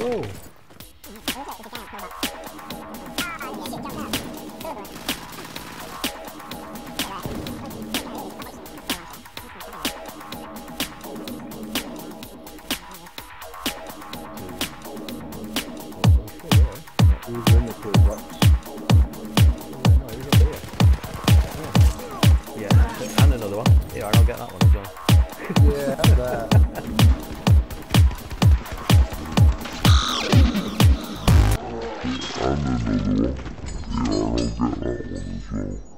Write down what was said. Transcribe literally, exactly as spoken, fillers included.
Whoa. He was in the clear box. Yeah, and another one. Yeah, I'll get that one as well. Yeah, that. And another one. Yeah, I'll get that one as well.